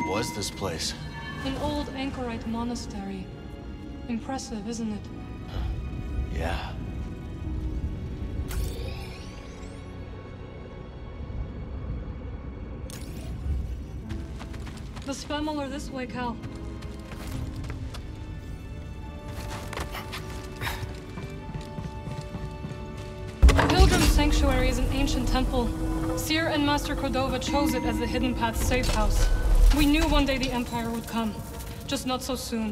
was this place? An old anchorite monastery. Impressive, isn't it? Yeah. The Spemel are this way, Cal. Pilgrim Sanctuary is an ancient temple. Seer and Master Cordova chose it as the Hidden Path's safe house. We knew one day the Empire would come, just not so soon.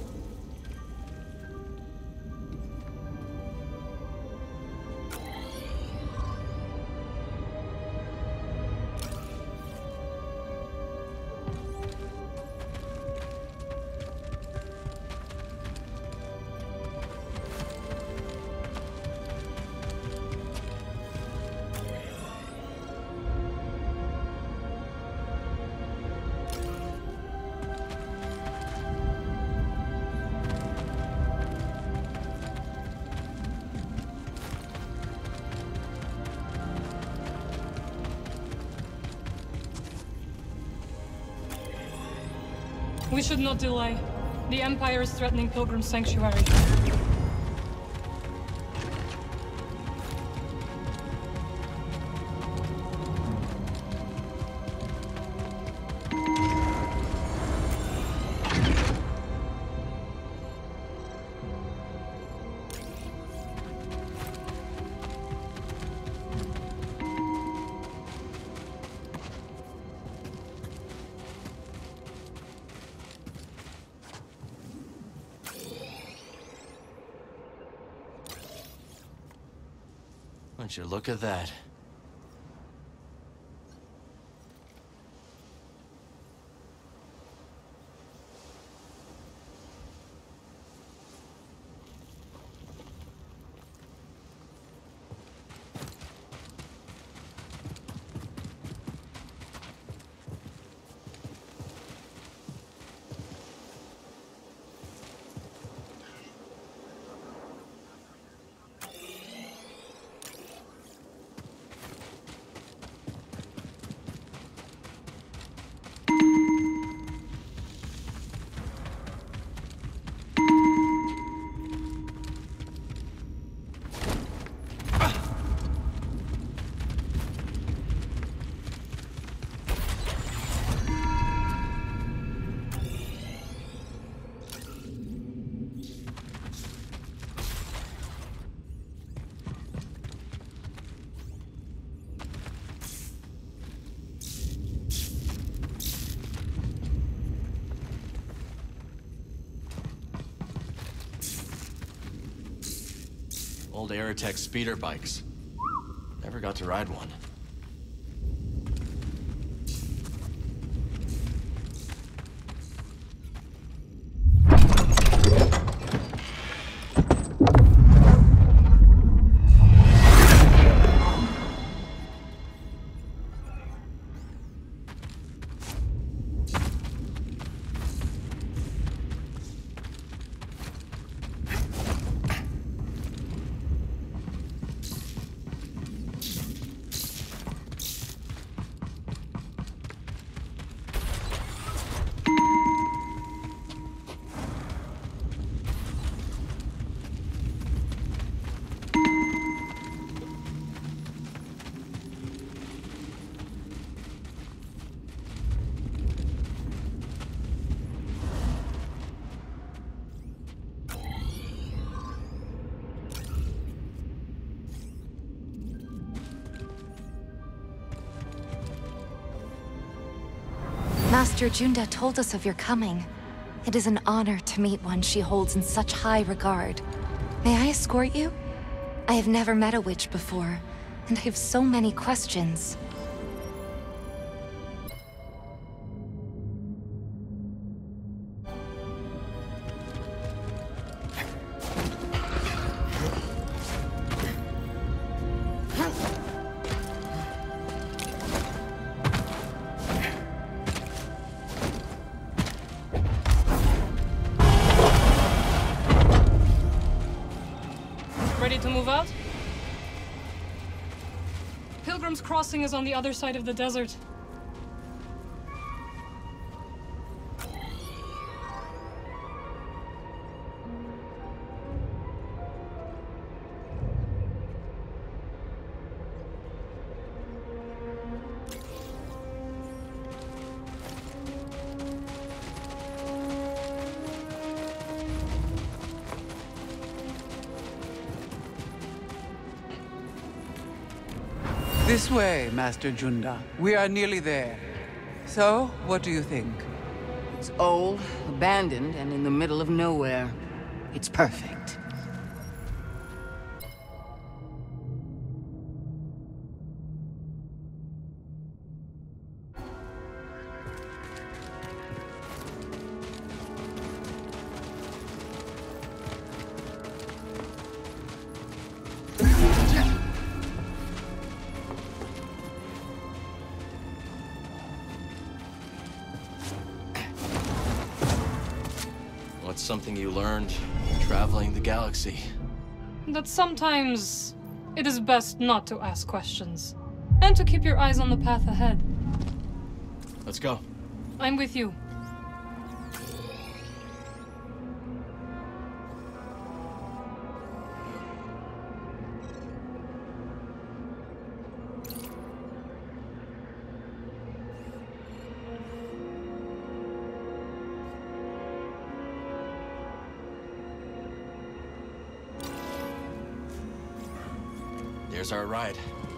We should not delay. The Empire is threatening Pilgrim Sanctuary. Would you look at that? Old Aerotech speeder bikes. Never got to ride one. Master Junda told us of your coming. It is an honor to meet one she holds in such high regard. May I escort you? I have never met a witch before, and I have so many questions. Ready to move out? Pilgrim's Crossing is on the other side of the desert. This way, Master Junda. We are nearly there. So, what do you think? It's old, abandoned, and in the middle of nowhere. It's perfect. What's something you learned traveling the galaxy? That sometimes it is best not to ask questions, and to keep your eyes on the path ahead. Let's go. I'm with you. There's our ride.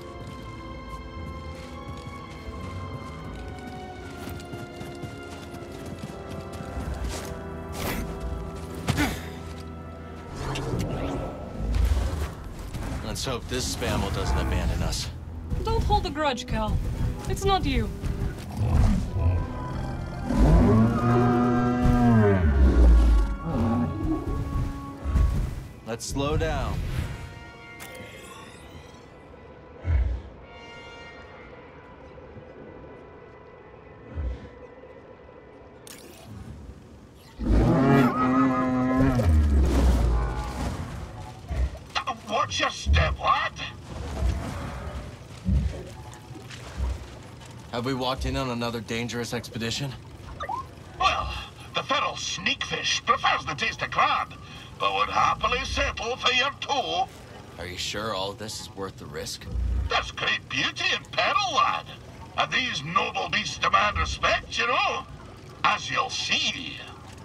Let's hope this spamel doesn't abandon us. Don't hold a grudge, Cal. It's not you. Let's slow down. Watch your step, lad! Have we walked in on another dangerous expedition? Well, the feral sneakfish prefers the taste of crab, but would happily settle for your toe. Are you sure all of this is worth the risk? There's great beauty in peril, lad. And these noble beasts demand respect, you know. As you'll see.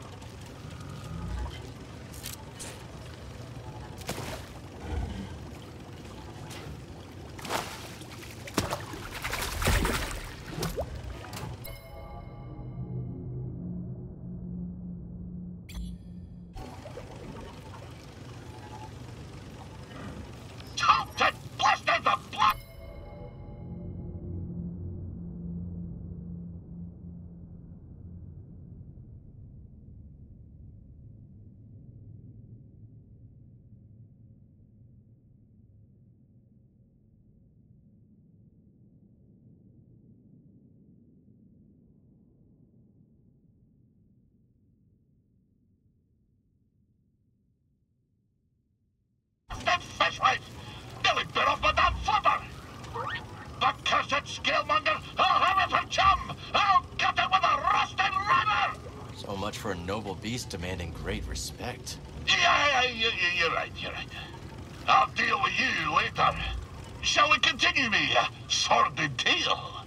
That fish wife! Nearly bit off my damn flipper! That cursed scalemonger! I'll have it for chum! I'll cut it with a rusted rubber! So much for a noble beast demanding great respect. Yeah, you're right. I'll deal with you later. Shall we continue me sordid tale?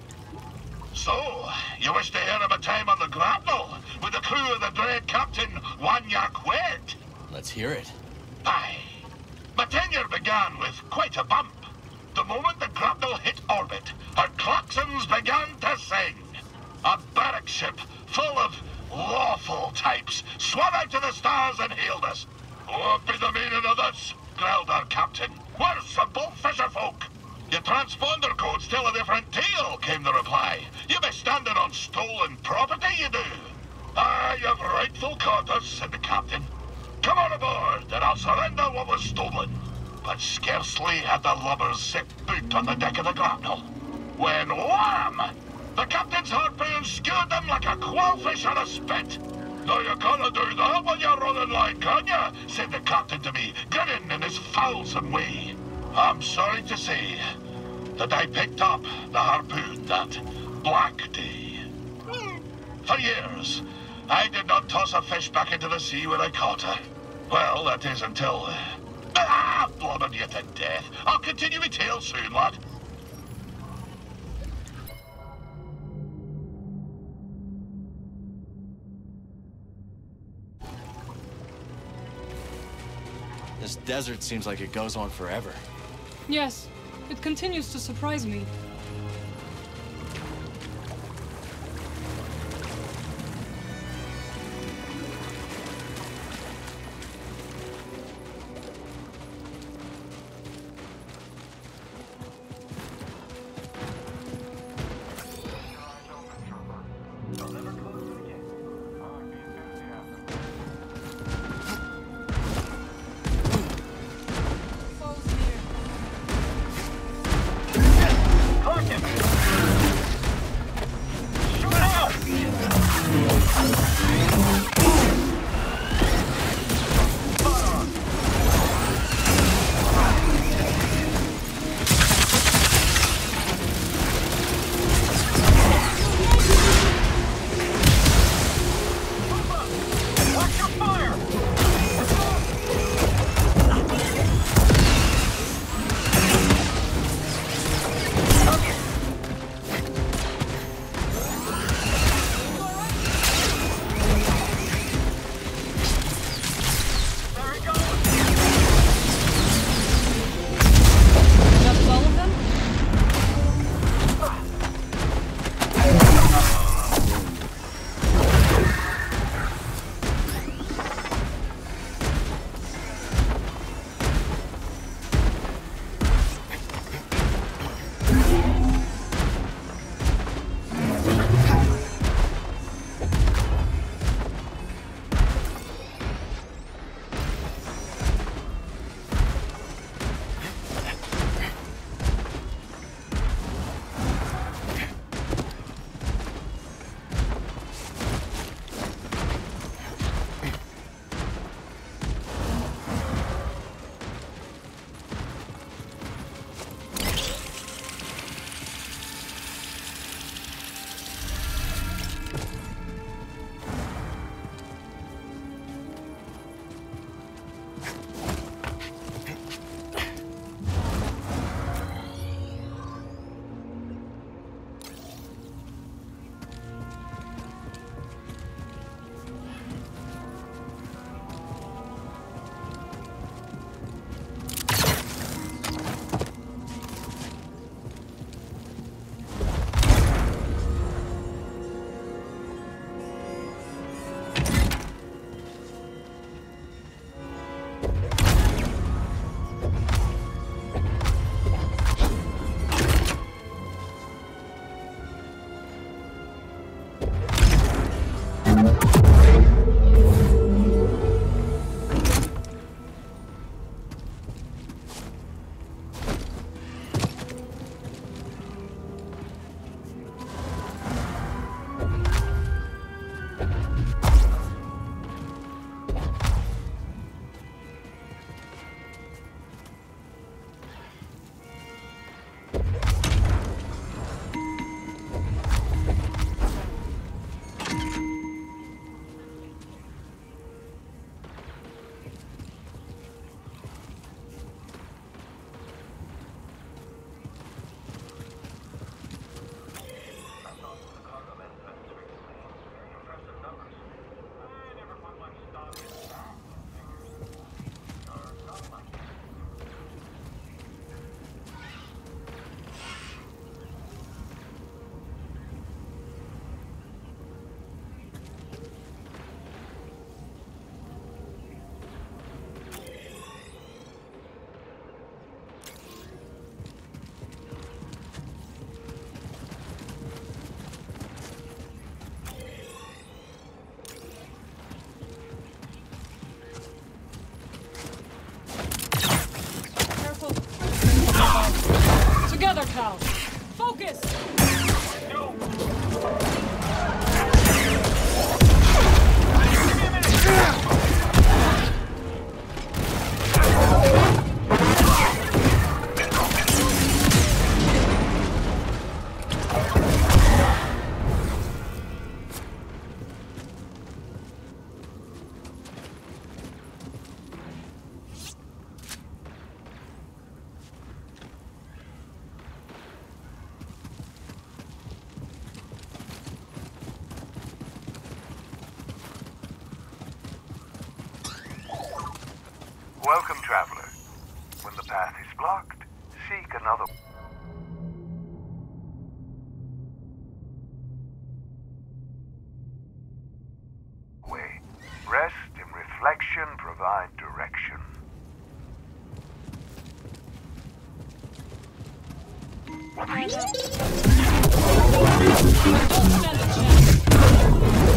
So, you wish to hear of a time on the grapnel with the crew of the dread Captain Wanyak Wet? Let's hear it. Aye. My tenure began with quite a bump. The moment the grapnel hit orbit, her klaxons began to sing. A barrack ship full of lawful types swam out to the stars and hailed us. What be the meaning of this? Growled our captain. We're simple fisher folk. Your transponder codes tell a different tale, came the reply. You be standing on stolen property, you do. Ah, you've rightful quarters, said the captain. Come on aboard, and I'll surrender what was stolen. But scarcely had the lubbers set foot on the deck of the grapnel, when wham! The captain's harpoon skewered them like a quailfish on a spit. Now you can't do that when you're running line, can ya? Said the captain to me, grinning in his foulsome way. I'm sorry to say that I picked up the harpoon that black day. For years, I did not toss a fish back into the sea when I caught her. Well, that is until... blobbing you to death. I'll continue my tale soon, lad. This desert seems like it goes on forever. Yes, It continues to surprise me. Together, Cal. Focus! Welcome, traveler. When the path is blocked, seek another. Rest and reflection provide direction. Stand up. Don't stand a chance.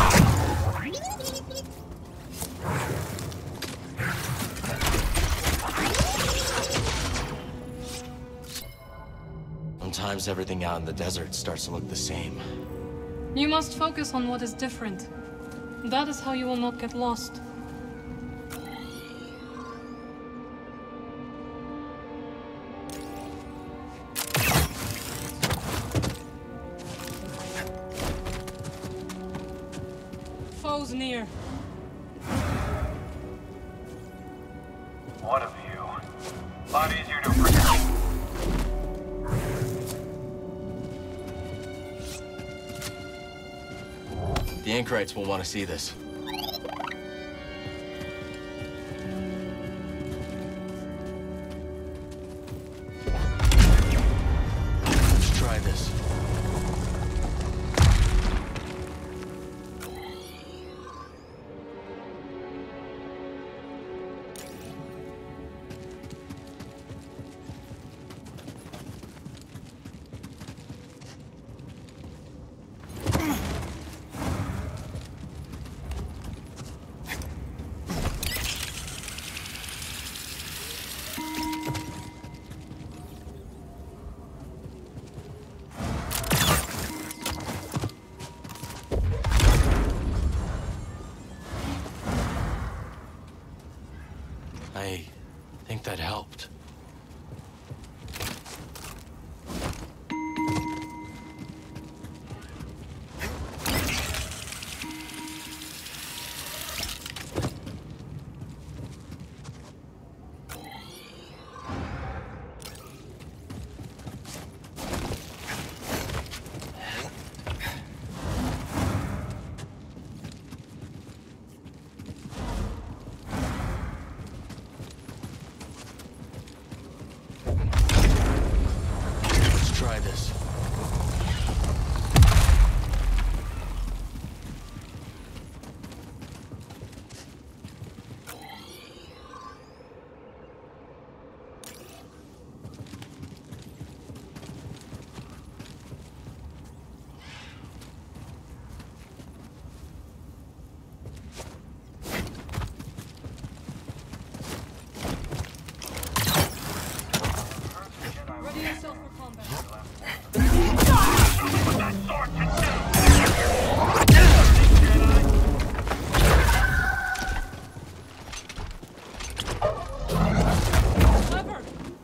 Sometimes everything out in the desert starts to look the same. You must focus on what is different. That is how you will not get lost. Foes near. What a view. A lot easier to predict. The Anchorites will want to see this. Let's try this. I think that helped. Try this. Ready yourself for combat. Clever.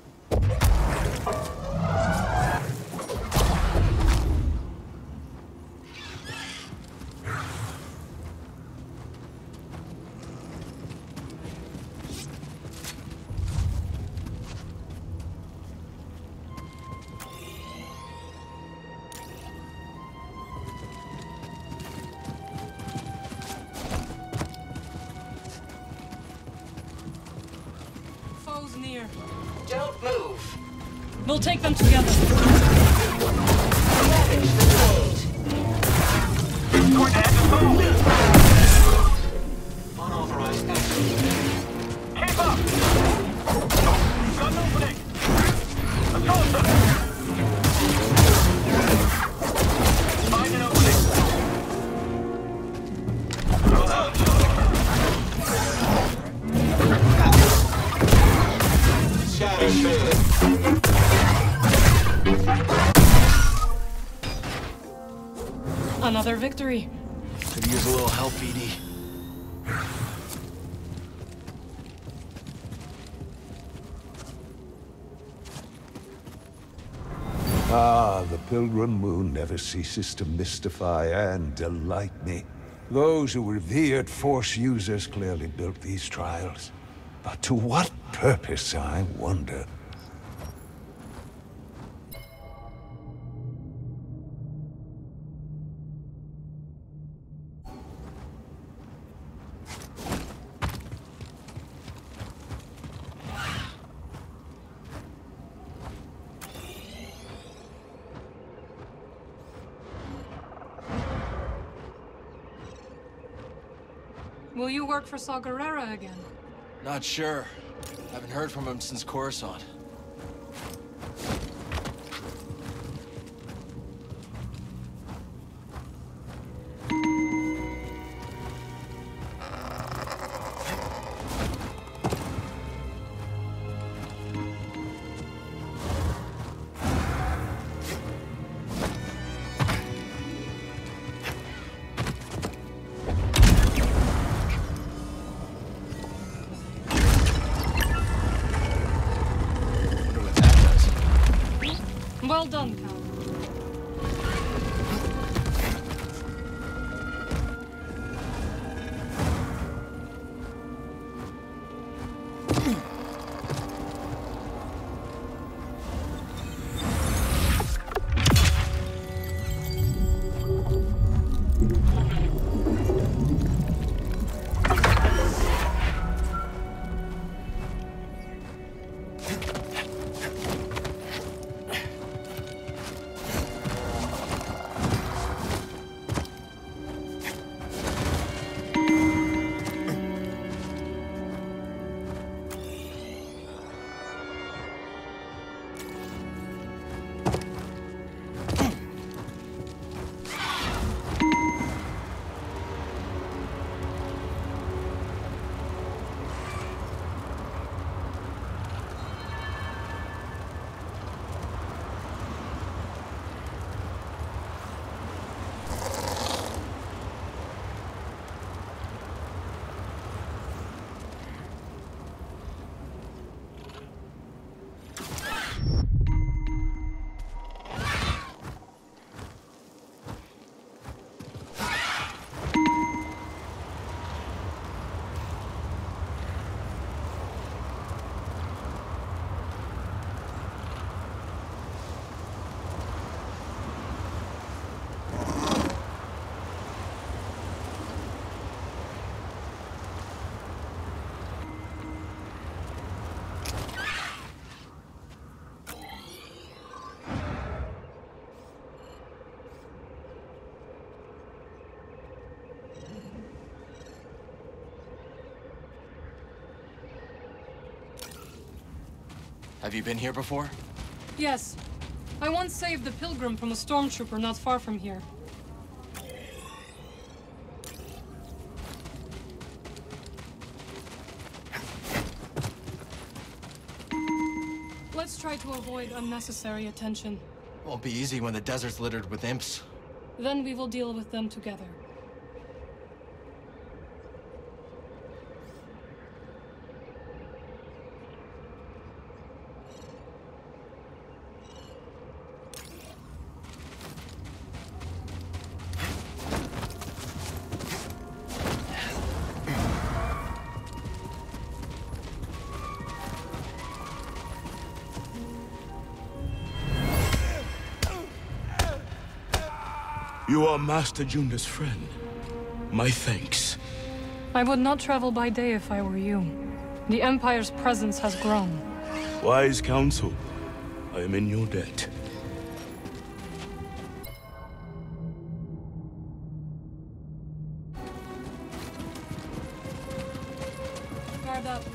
Foes near. Don't move. We'll take them together. Ravage the blade. Going to have to move. Unauthorized action. Keep up! Gun opening! Assault them! Find an opening! Shadow fade. Another victory. Could use a little help, Edie. Ah, the Pilgrim Moon never ceases to mystify and delight me. Those who revered Force users clearly built these trials. But to what purpose, I wonder? Will you work for Saw Gerrera again? Not sure. Haven't heard from him since Coruscant. Well done, Cal. Have you been here before? Yes. I once saved the Pilgrim from a stormtrooper not far from here. Let's try to avoid unnecessary attention. Won't be easy when the desert's littered with imps. Then we will deal with them together. You are Master Junda's friend. My thanks. I would not travel by day if I were you. The Empire's presence has grown. Wise counsel. I am in your debt. Guard up.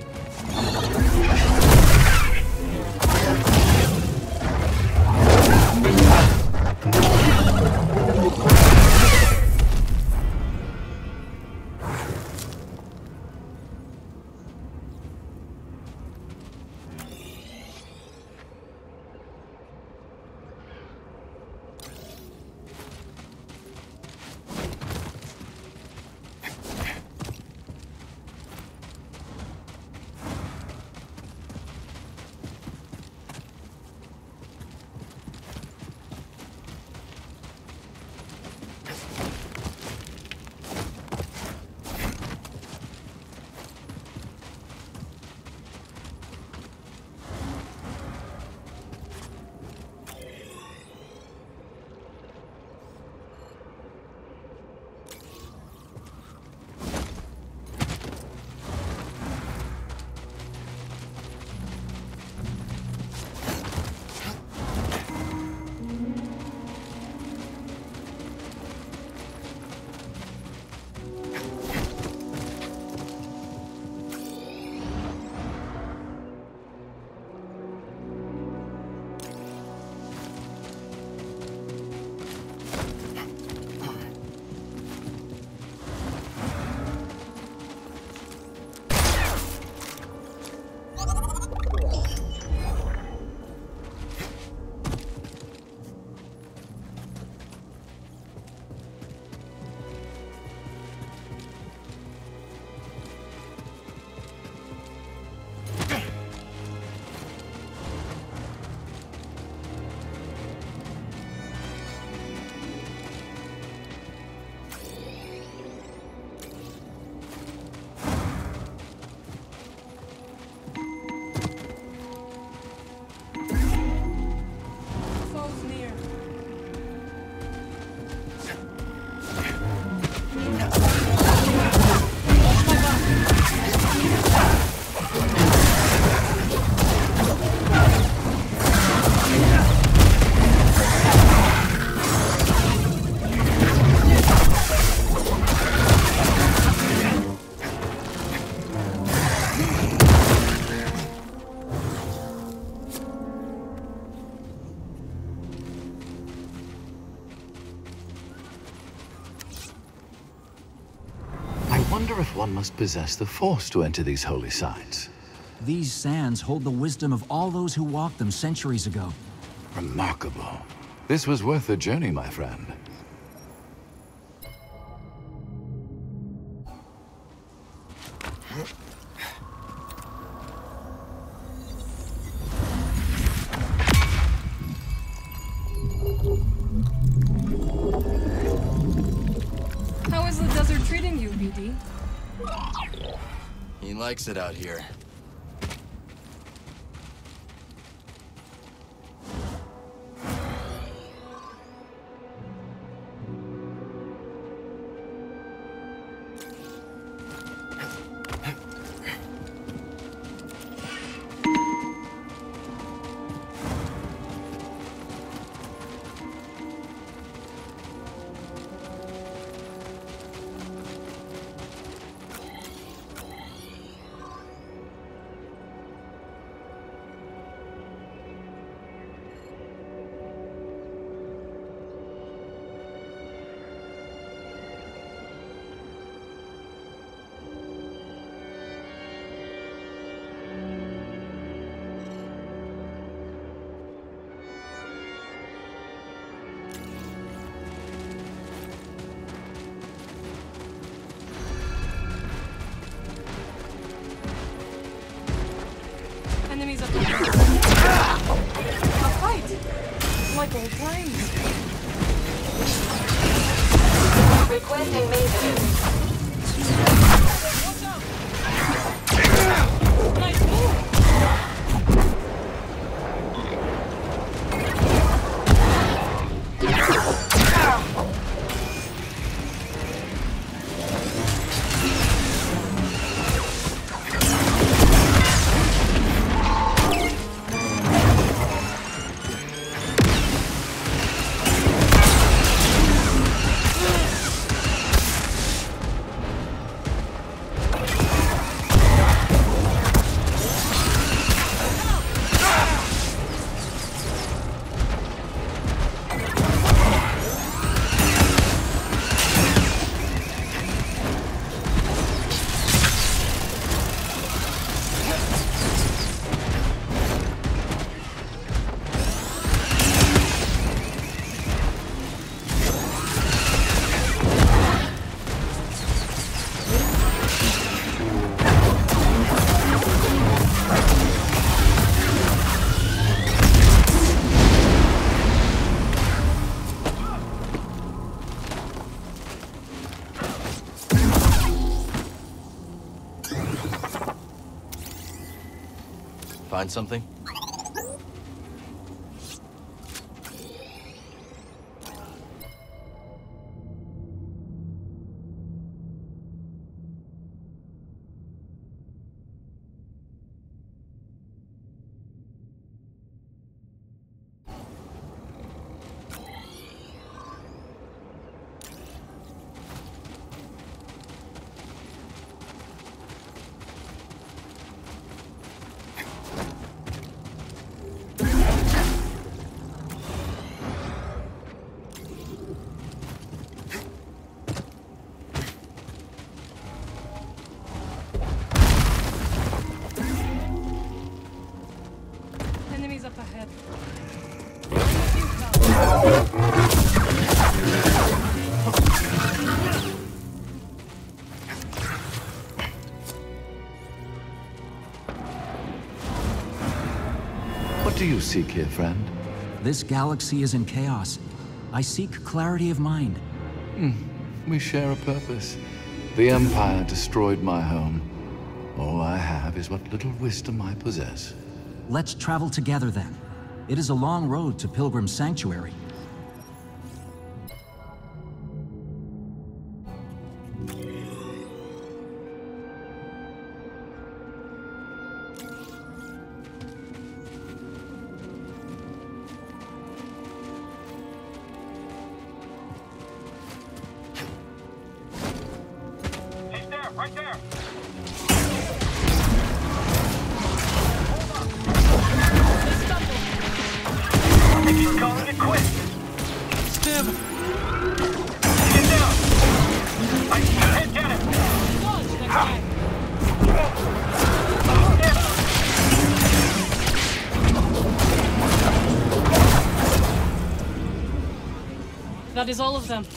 wonder if one must possess the Force to enter these holy sites. These sands hold the wisdom of all those who walked them centuries ago. Remarkable. This was worth the journey, my friend. How is the desert treating you, BD? He likes it out here. Enemies up there. A fight! Like old times. Requesting maintenance. Watch out! Nice move! Find something? Enemies up ahead. What do you seek here, friend? This galaxy is in chaos. I seek clarity of mind. We share a purpose. The Empire destroyed my home. All I have is what little wisdom I possess. Let's travel together then. It is a long road to Pilgrim Sanctuary. He's there, right there. I think he's calling it quits. Stim! Get down. I can't get him. That is all of them.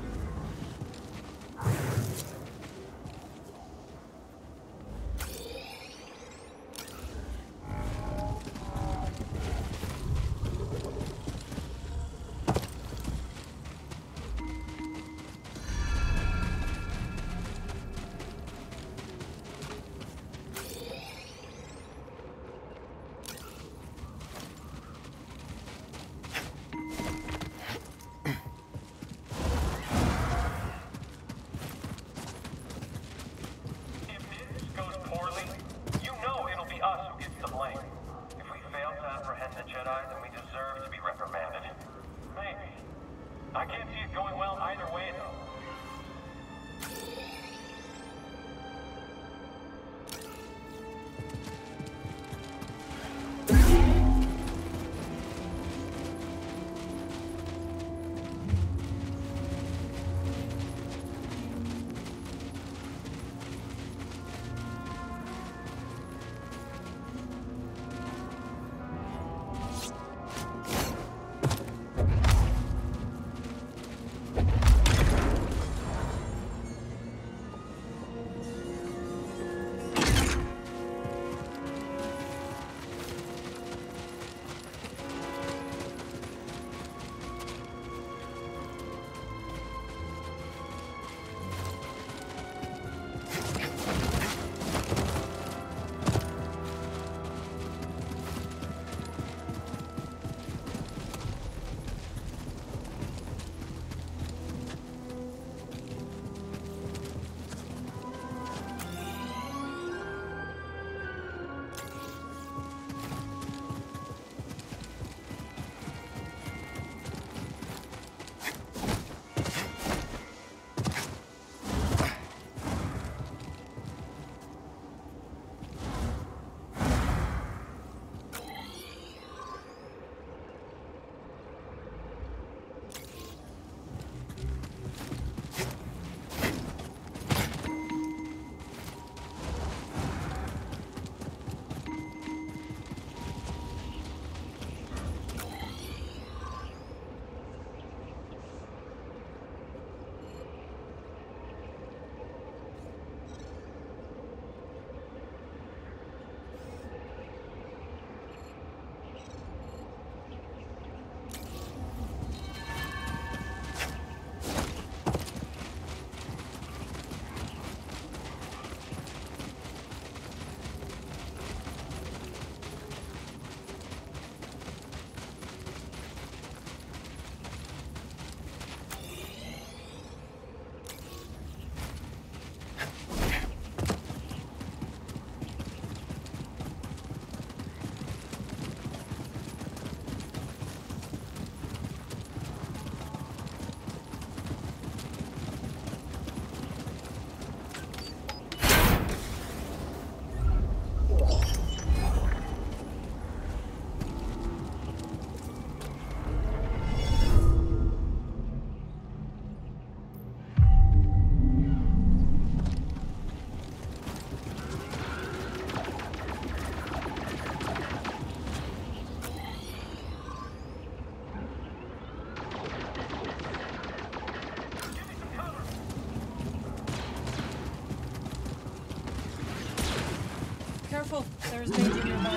Careful, there is danger nearby.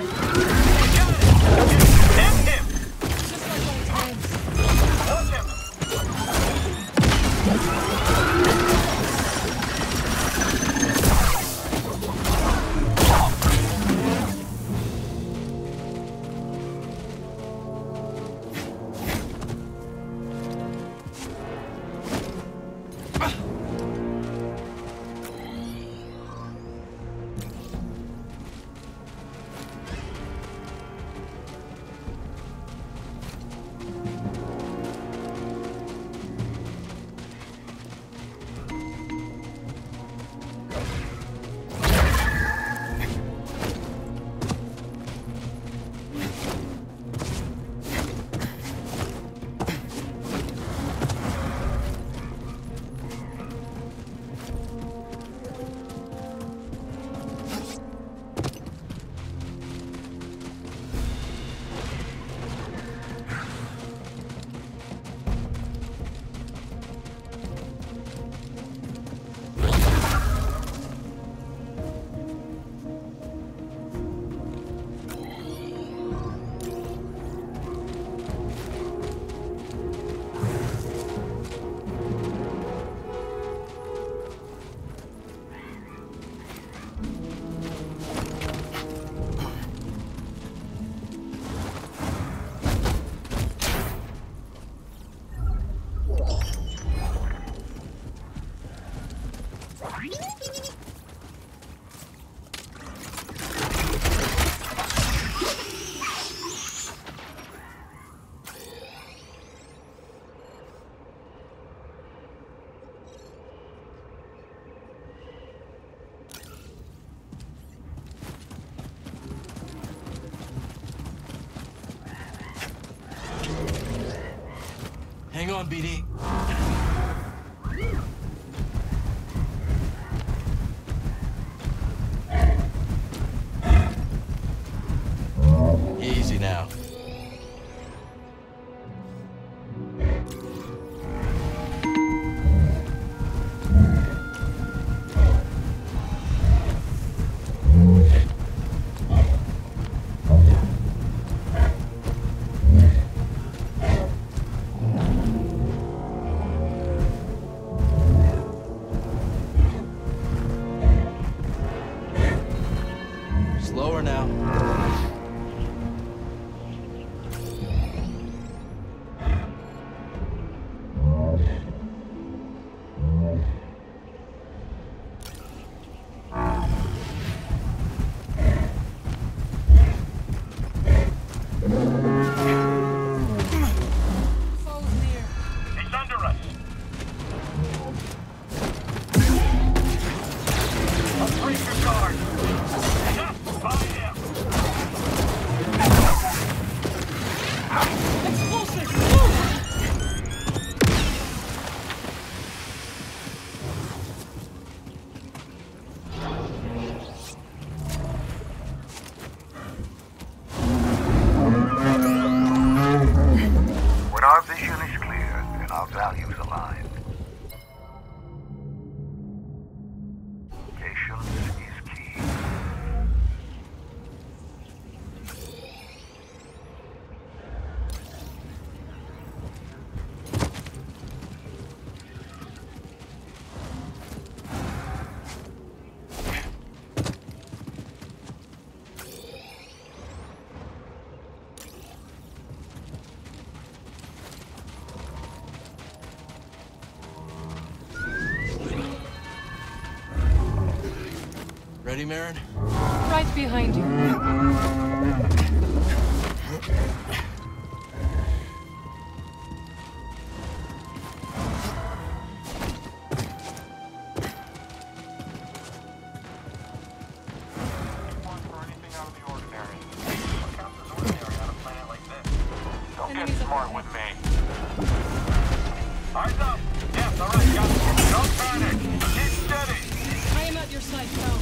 Hit him! Just like old times. Watch him! Hang on, BD. Easy now. Slower now. He's under us. Break your guard. Just by him. Explosive! Move! When our vision is clear and our values aligned, patience is key. Ready, Marin? Right behind you. Don't get smart with me. Eyes up. Yes, all right, got it. Don't panic. Keep steady. I am at your side, pal.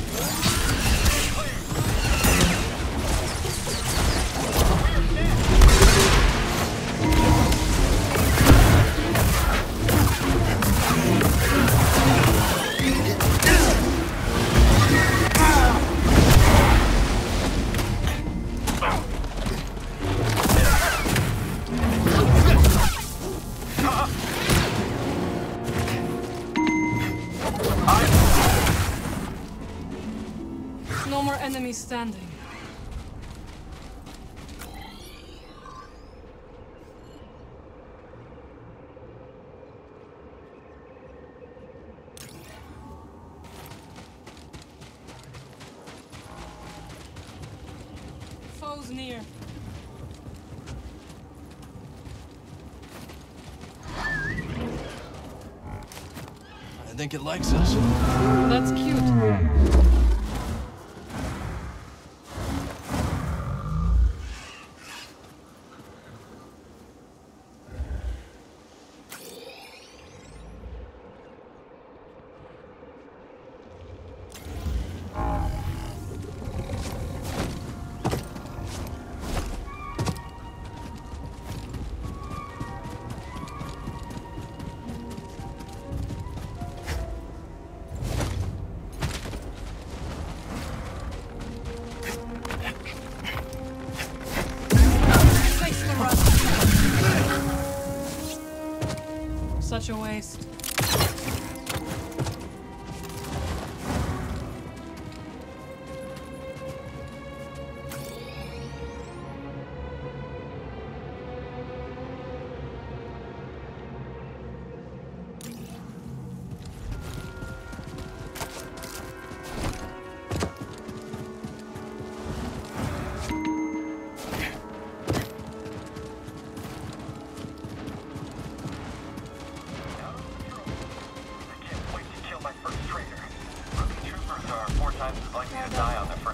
No more enemies standing. Foes near. I think it likes us. That's cute. Such a waste. times as likely to die on their first.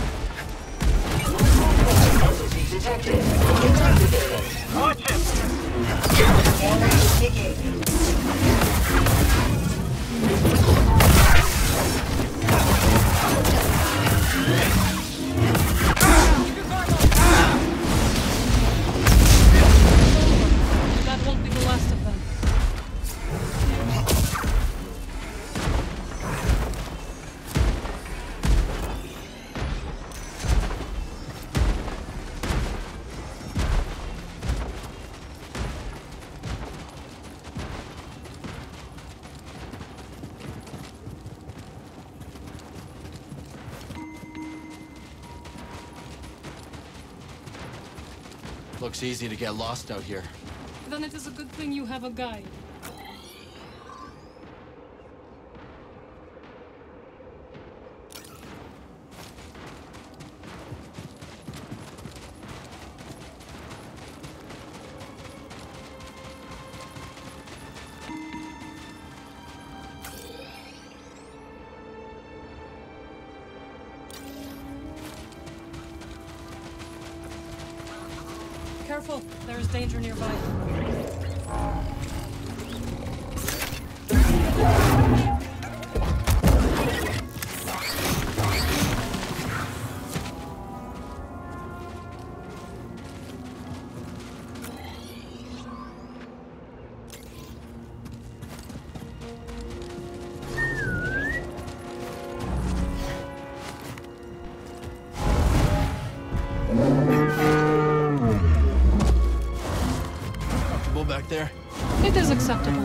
Entity detected. Interrogated. Watch him! Scanner indicated. That won't be the last of them. Looks easy to get lost out here. Then it is a good thing you have a guide. Careful, there is danger nearby. Back there? It is acceptable.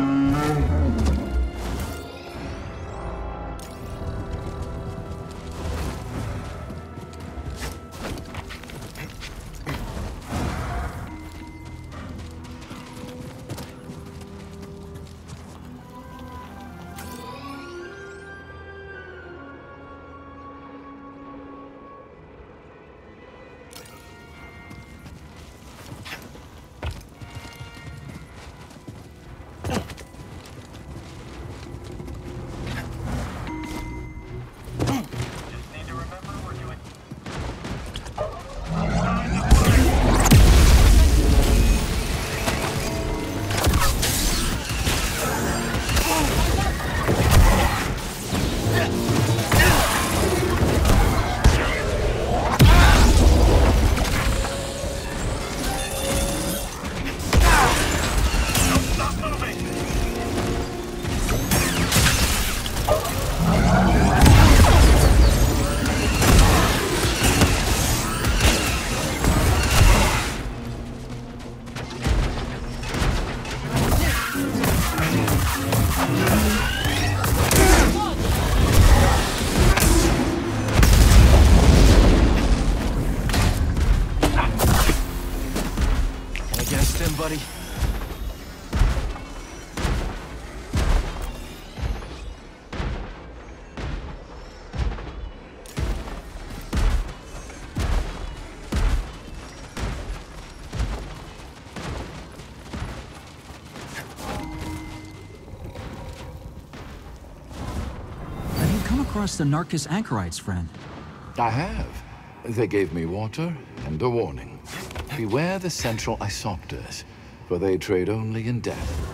Buddy. Have you come across the Narcus Anchorites, friend? I have. They gave me water and a warning. Beware the central Isopters, for they trade only in death.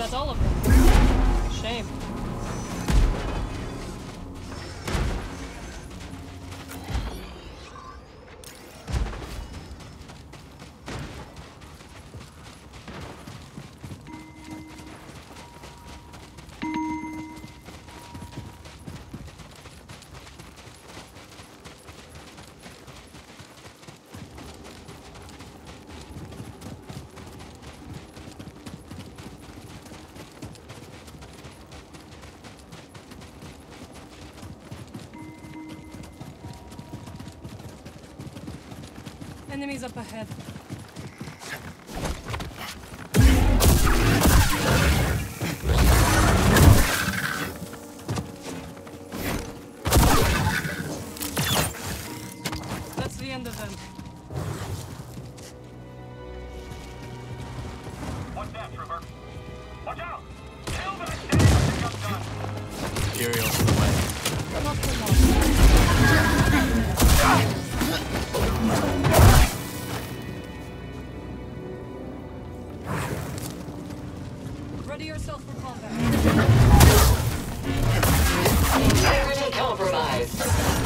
That's all of them. Shame. Enemies up ahead. That's the end of them. What's that, Trooper? Watch out! Kill that damn jump gun! Imperials in the way. Not for long. Ready yourself for combat. Integrity compromised.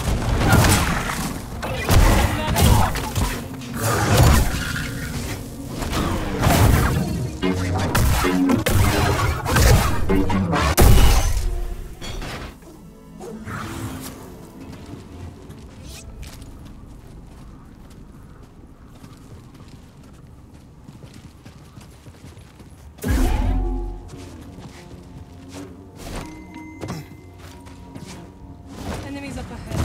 Enemies up ahead.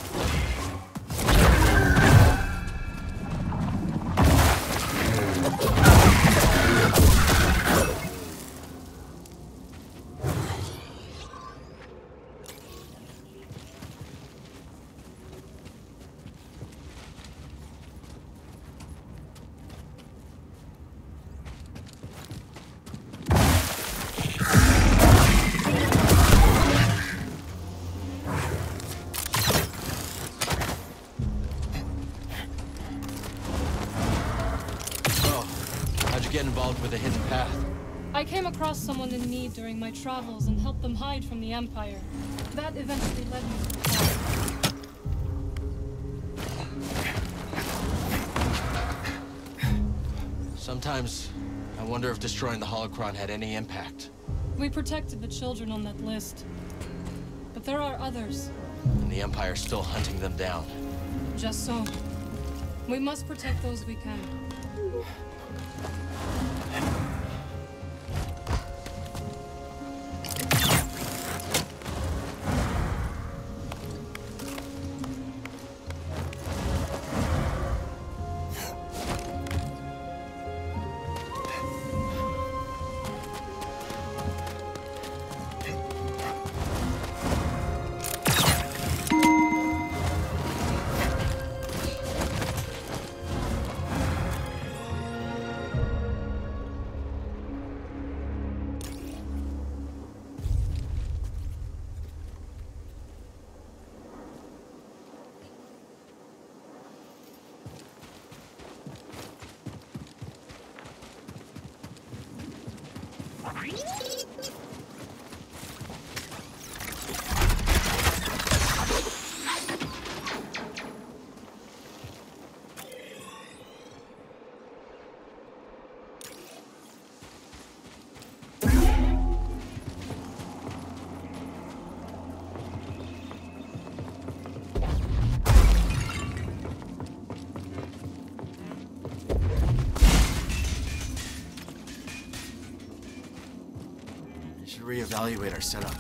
Get involved with a hidden path. I came across someone in need during my travels and helped them hide from the Empire. That eventually led me to the path. Sometimes I wonder if destroying the holocron had any impact. We protected the children on that list. But there are others. And the Empire's still hunting them down. Just so. We must protect those we can. Reevaluate our setup.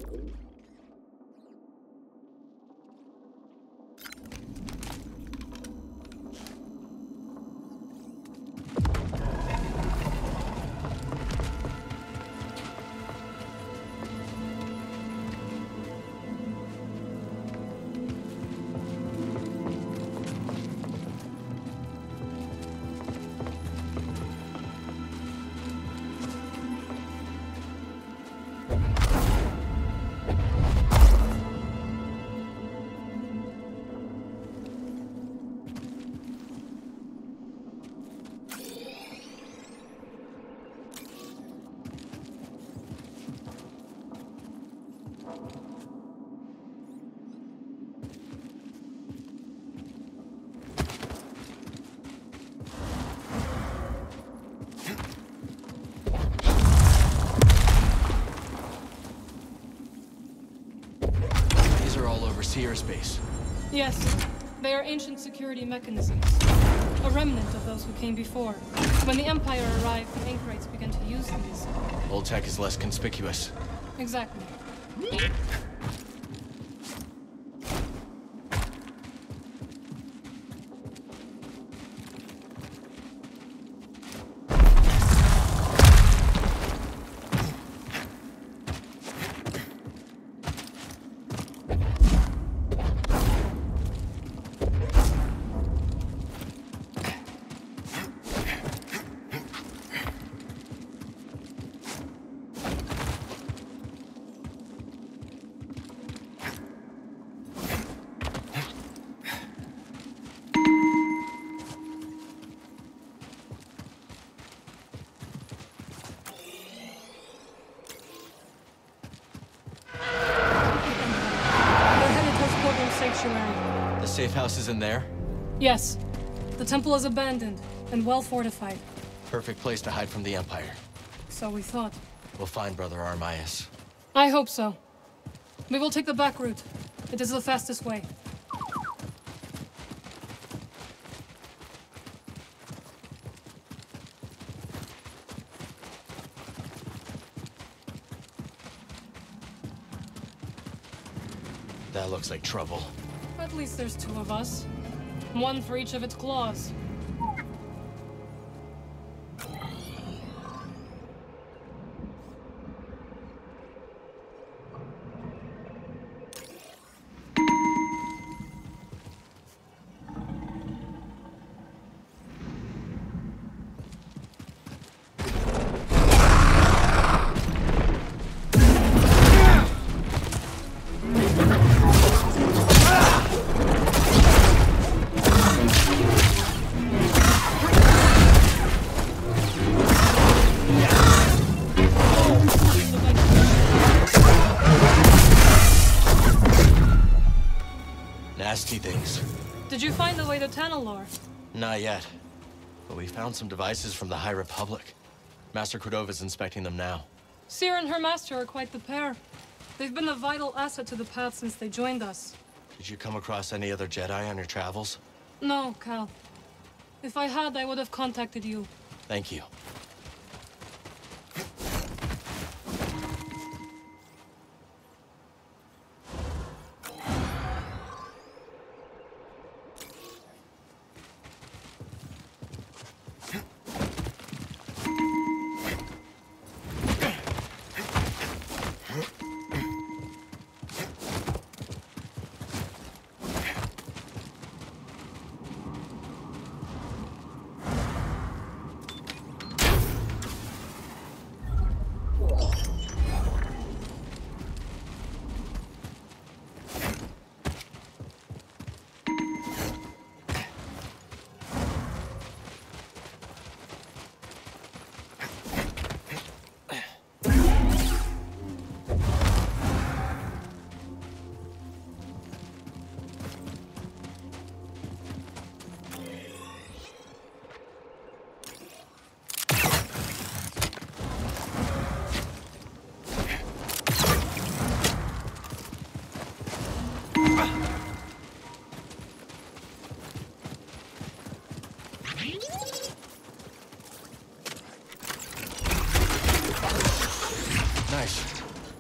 Seer's base. Yes, they are ancient security mechanisms. A remnant of those who came before. When the Empire arrived, the Anchorites began to use these. Old tech is less conspicuous. Exactly. The safe house is in there? Yes. The temple is abandoned and well fortified. Perfect place to hide from the Empire. So we thought. We'll find Brother Armias. I hope so. We will take the back route. It is the fastest way. That looks like trouble. At least there's two of us. One for each of its claws. Nasty things. Did you find the way to Tanalor? Not yet. But we found some devices from the High Republic. Master Cordova's inspecting them now. Seer and her master are quite the pair. They've been a vital asset to the path since they joined us. Did you come across any other Jedi on your travels? No, Cal. If I had, I would have contacted you. Thank you.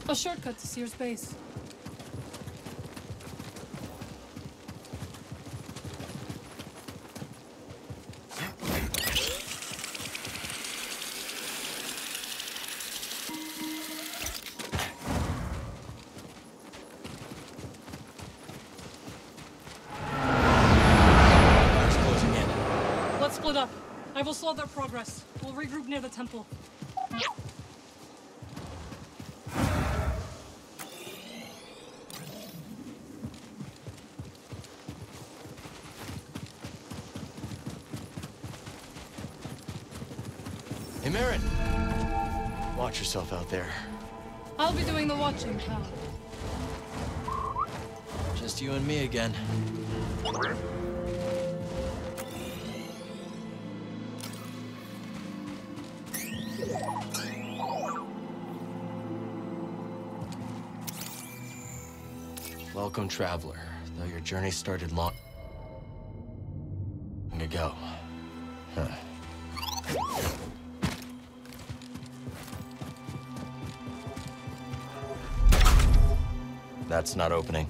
A shortcut to Seer's base. Split up. I will slow their progress. We'll regroup near the temple. Hey, Merrin! Watch yourself out there. I'll be doing the watching, pal. Just you and me again. Welcome, traveler. Though your journey started long ago. Huh. That's not opening.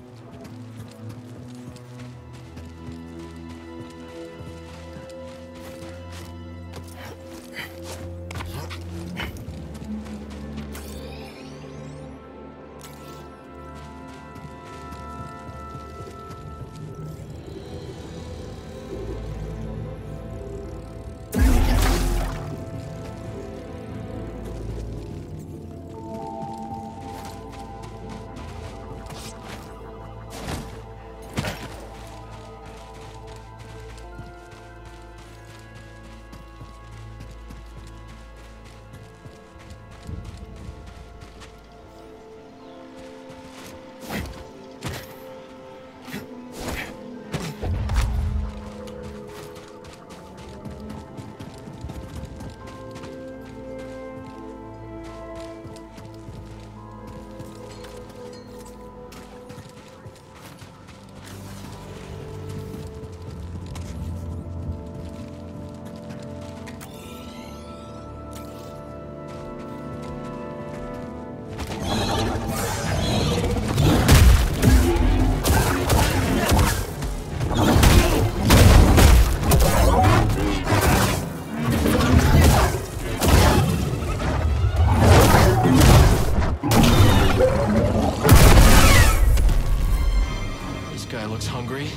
Hungry?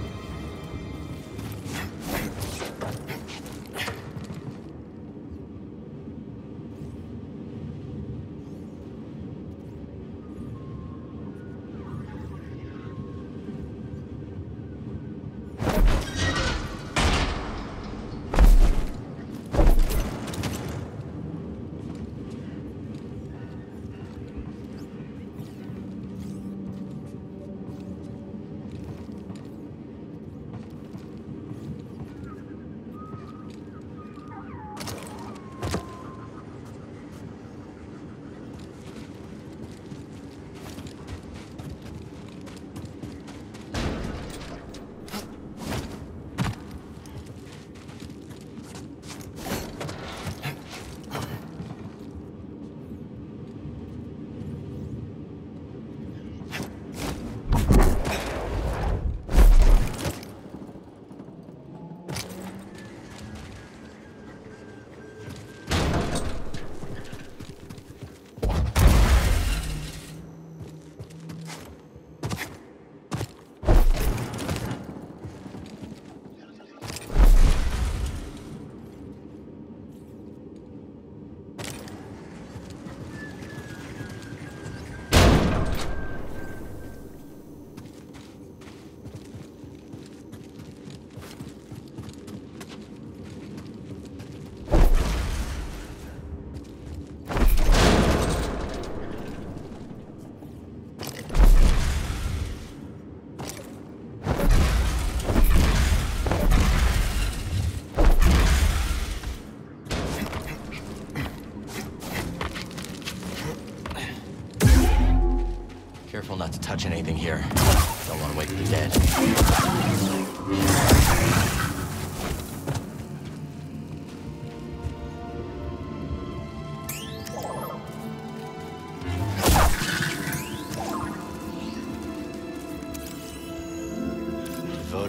Careful not to touch anything here. Don't want to wake the dead.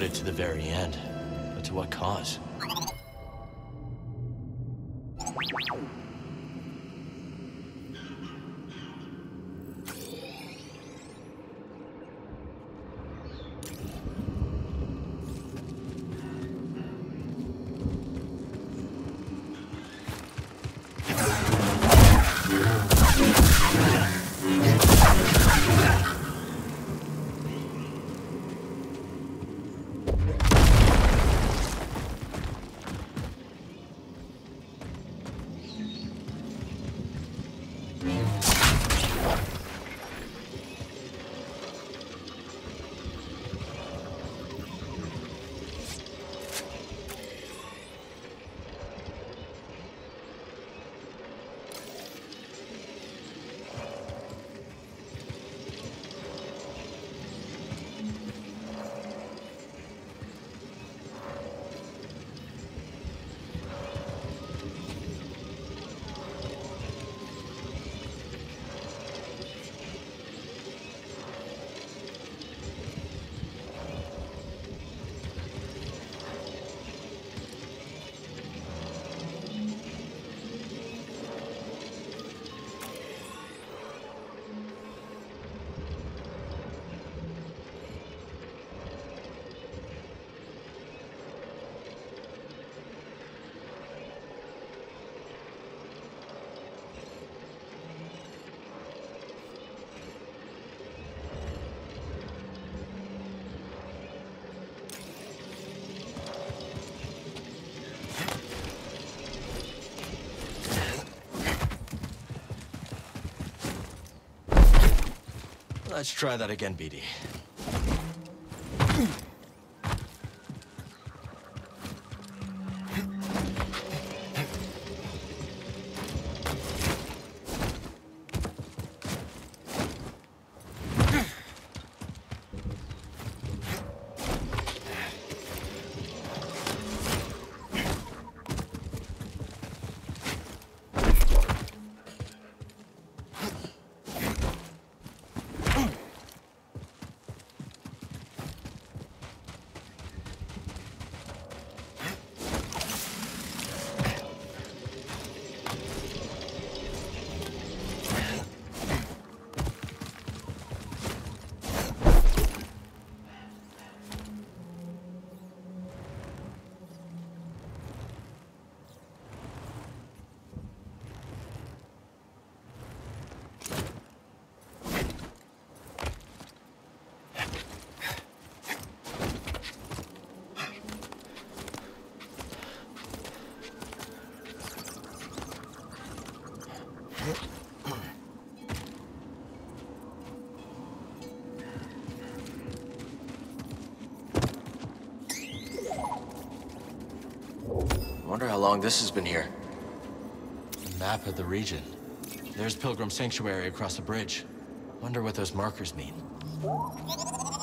devoted to the very end. But to what cause? Let's try that again, BD. Wonder how long this has been here. A map of the region. There's Pilgrim Sanctuary across the bridge. Wonder what those markers mean.